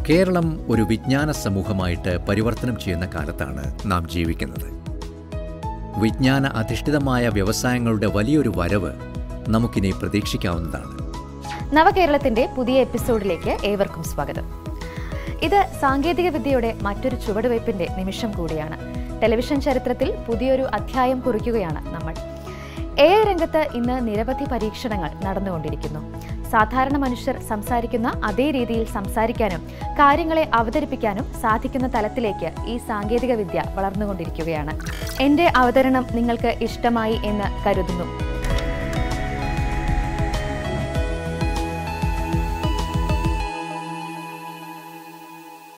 കേരളം ഒരു വിജ്ഞാന സമൂഹമായിട്ട് പരിവർത്തനം ചെയ്യുന്ന കാലത്താണ് നാം ജീവിക്കുന്നത്. വിജ്ഞാന അധിഷ്ഠിതമായ വ്യവസായങ്ങളുടെ വലിയൊരു വരവ് നമുക്കിനി പ്രതീക്ഷിക്കാവുന്നതാണ്. നവകേരളത്തിന്റെ പുതിയ എപ്പിസോഡിലേക്ക് ഏവർക്കും സ്വാഗതം. ഇത് സാങ്കേതിക വിദ്യയുടെ മറ്റൊരു ചുവടുവയ്പ്പിന്റെ നിമിഷം കൂടിയാണ്. ടെലിവിഷൻ ചരിത്രത്തിൽ പുതിയൊരു അധ്യായം കുറിക്കുകയാണ് നമ്മൾ. AI രംഗത്ത് ഇന്ന് നിരവധി പരീക്ഷണങ്ങൾ നടന്നുകൊണ്ടിരിക്കുന്നു. സാധാരണ മനുഷ്യർ സംസാരിക്കുന്ന അതേ രീതിയിൽ സംസാരിക്കാനും കാര്യങ്ങളെ അവതരിപ്പിക്കാനും സാധിക്കുന്ന തലത്തിലേക്ക് ഈ സാങ്കേതിക വിദ്യ വളർന്നുകൊണ്ടിരിക്കുകയാണ്. എൻ്റെ അവതരണം നിങ്ങൾക്ക് ഇഷ്ടമായി എന്ന് കരുതുന്നു.